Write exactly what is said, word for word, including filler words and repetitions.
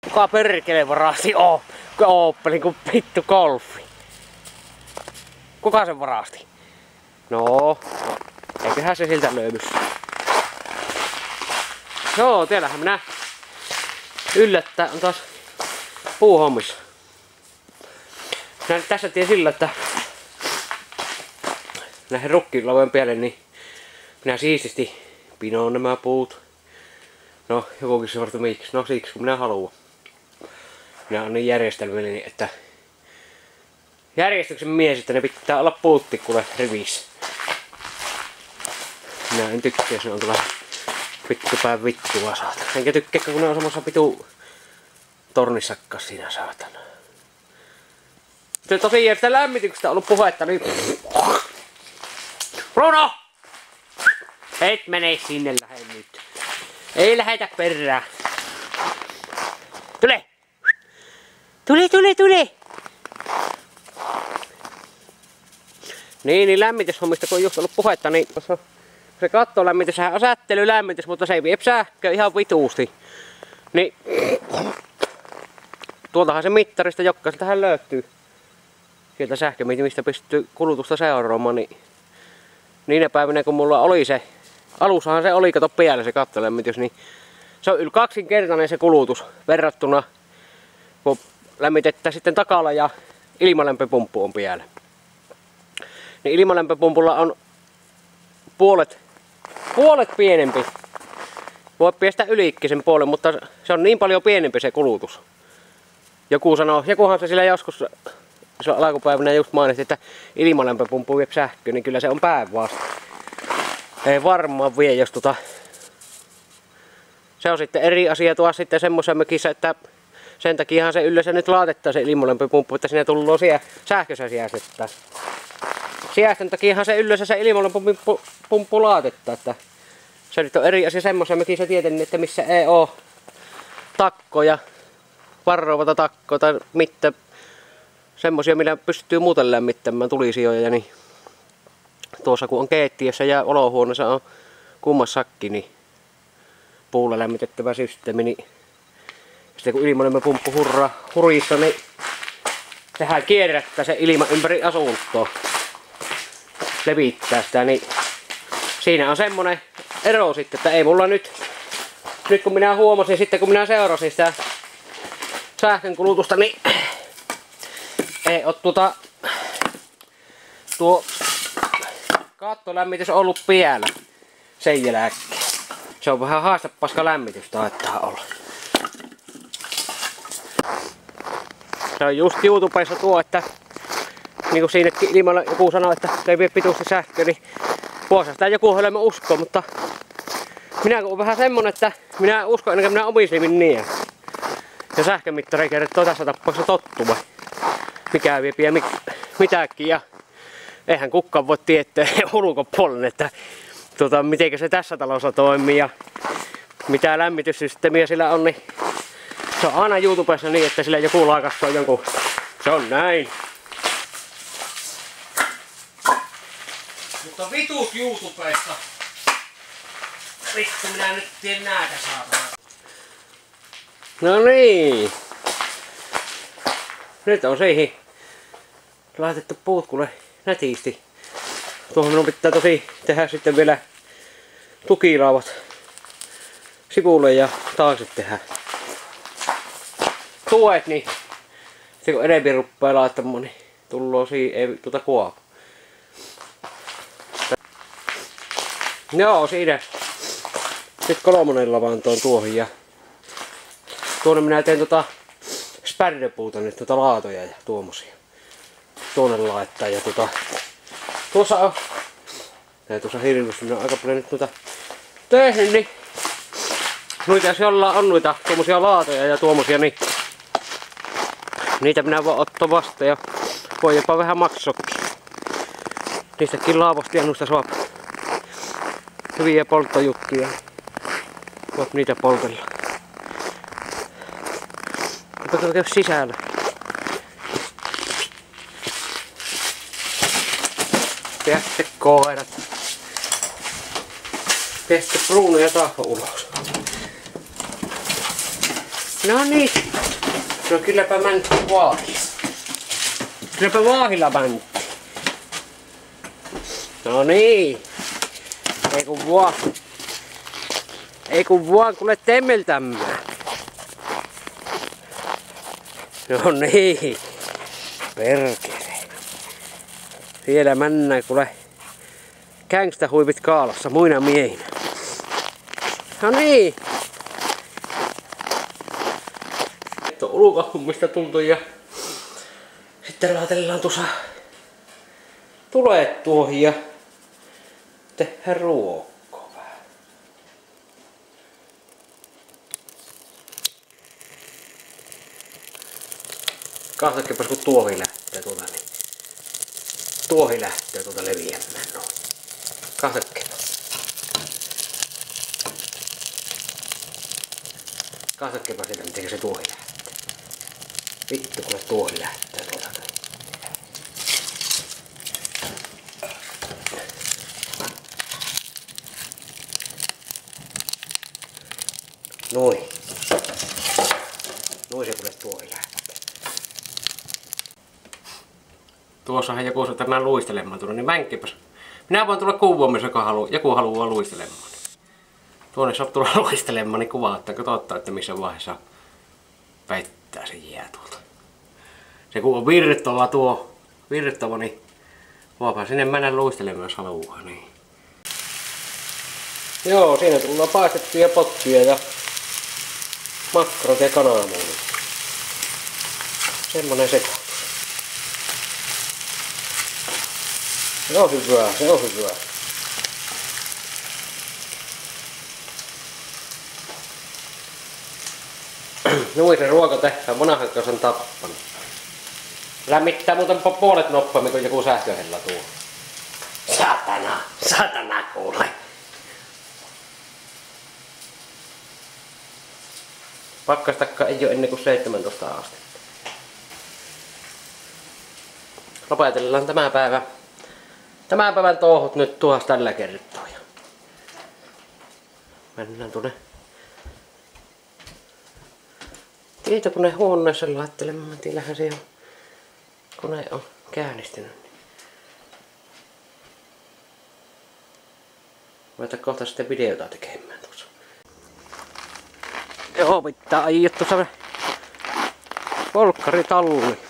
Kuka perkele varasti oo? Ooppeli kun vittu golfi. Kuka sen varasti? No, eiköhän se siltä löydy. Joo, tiedähän minä yllättää on taas puuhommissa. Minä tässä tiedän sillä, että näihin rukkilavojen päälle niin minä siististi pinoon nämä puut. No, jokukin se varten miksi. No siksi kun minä haluan. Minä olen niin järjestelmällinen, että järjestyksen mies, että ne pitää olla puuttikkulle rivissä. Minä en tykkää, jos ne on tuolla vittupään vittua saatana. Enkä tykkää, kun ne on samassa pitu tornissakkas siinä saatana. Se tosiaan sitä lämmityksestä on ollut puhetta, niin Bruno! Et mene sinne lähde nyt. Ei lähetä perään. Tule! Tule, tule, tule! Niin, niin lämmityshommista kun on just ollut puhetta, niin se kattolämmitys, sehän on sättelylämmitys, mutta se ei vie sähköä ihan vituusti. Niin tuoltahan se mittarista jokkaiseltahan löytyy. Sieltä sähkömistä pystyy kulutusta seuraamaan, niin niinä päivinä kun mulla oli se, alussahan se oli, kato päällä se kattolämmitys, niin se on yli kaksinkertainen se kulutus verrattuna, kun lämmitetään sitten takalla ja ilmalämpöpumppu on päällä. Niin ilmalämpöpumpulla on puolet, puolet pienempi. Voi päästä ylikin sen puolen, mutta se on niin paljon pienempi se kulutus. Joku sanoo, jokuhan se sillä joskus, se alkupäivänä just mainitsi, että ilmalämpöpumppu vie sähköä, niin kyllä se on päinvastoin. Ei varmaan vie, jos tota... Se on sitten eri asia tuossa sitten semmoisen mökissä, että sen takiahan se yleensä nyt laatettaa se ilmalämpöpumppu, että sinne tullut siellä sähkössä sijästettä. Sijästön takiahan se yleensä se ilmalämpöpumppu laatetta, että se nyt on eri asia semmoisen mökissä tietenkin, että missä ei oo takkoja, varovata takkoa tai mitään semmosia, millä pystyy muuten lämmittämään tulisijoja, niin tuossa kun on keittiössä ja olohuoneessa on kummassakin, niin puulla lämmitettävä systeemi, niin sitten kun ilmalämpöpumppu hurraa hurissa, niin sehän kierrättää se ilma ympäri asuntoa, levittää sitä, niin siinä on semmonen ero sitten, että ei mulla nyt, nyt kun minä huomasin sitten kun minä seurasin sitä sähkön kulutusta, niin ei oo tuota, tuo kattolämmitys ollut päällä sen jälkeen. Se on vähän haastepaska lämmitys taitaa olla. Se on just YouTubessa tuo, että niin kuin siinäkin ilmalla joku sanoi, että se ei vie pituusti sähköä, niin vuosia sitä joku hölmö uskoo, mutta minä olen vähän semmonen, että minä uskon ennen kuin minä omin silmin niin. Ja sähkömittari kertoo tässä tapauksessa tottuma. Mikä vie ja mitäkin, ja eihän kukaan voi tietää ulkopuolella, että tuota, miten se tässä talossa toimii ja mitä lämmityssysteemiä sillä on, niin se on aina YouTubessa niin, että sillä joku laakassa on jonkun. Se on näin. Mutta vitut YouTubesta. Vittu, minä nyt teen näätä saatana. No niin. Nyt on siihen laitettu puut kuule nätisti. Tuohon minun pitää tosi tehdä sitten vielä tukilaavat sivulle ja taakse tehdä tuet, niin sitten kun enemmän ruppaa laittamaan, niin tulloo siihen, ei tuota kuopu. Joo, siinä sitten kolmonen lavantoon tuohon ja tuonne minä teen tota spärdöpuuta nyt, tota laatoja ja tuommoisia. Tuonne laittaa ja tota tuossa on, ei tuossa hirveästi, minä on aika paljon nyt noita tehnyt, niin noita jos jollain on noita tuommoisia laatoja ja tuommoisia, niin niitä minä voin ottaa vastaan ja voi jopa vähän maksokin. Niistäkin laavosta ja noista saa hyviä polttojuttuja. Voit niitä poltella. Mutta käy sisällä. Päästä koirat. Päästä Bruno ja Tahvo ulos. No niin. No kylläpä mäntti vaahi. Kylläpä vaahilla mäntti. No niin. Ei kun vaan. Ei kun vaan kuule temmeltämään. No niin. Perkele. Siellä mennään kuule gangstahuivit kaalassa muina miehinä. No niin. Nyt on ulkohummista tultu ja sitten laatellaan tuossa tuleet tuohon ja tehdään ruokkoa vähän. Katsokepas kun tuohi lähtee tuota niin. Tuohi lähtee tuota leviämään. No. Katsokepas. Katsokepas sitä miten se tuohi lähtee. Vittu kun tuohi lähtee tuota. Noin. Noin se kuule tuohi lähtee. Tuossahan joku sanoo, että mä luistelemaan tulla, niin vänkkipäs. Minä voin tulla kuvaamassa, joka halu, joku haluaa luistelemaan. Tuonne saa tulla luistelemaan, niin kuvaatteko totta, että missä vaiheessa peittää se jää tuolta. Se kun on virrittävä tuo, virrittävä, niin voipa sinne mennä luistelemaan, jos haluaa. Niin. Joo, siinä tullaan paistettuja pottuja ja makkarot ja kananmuuni. Semmonen sekoitus. Se on hyvää, se on hyvää. Noin se ruoka tehdään, monahan kanssa on tappanut. Lämmittää muuten puolet nopeammin kuin joku sähköhellä tuo. Satana, satana kuule. Pakkastakka ei ole ennen kuin seitsemäntoista astetta. Lopetellaan tämä päivä. Tämän päivän touhut nyt tuossa tällä kertaa. Mennään tuonne tietokoneen huoneessa laittelemaan. Tiellähän se on, kone on käynnistynyt. Voidaan kohta sitten videota tekemään tuossa. Joo, pitää ajaa tuossa polkkaritalli.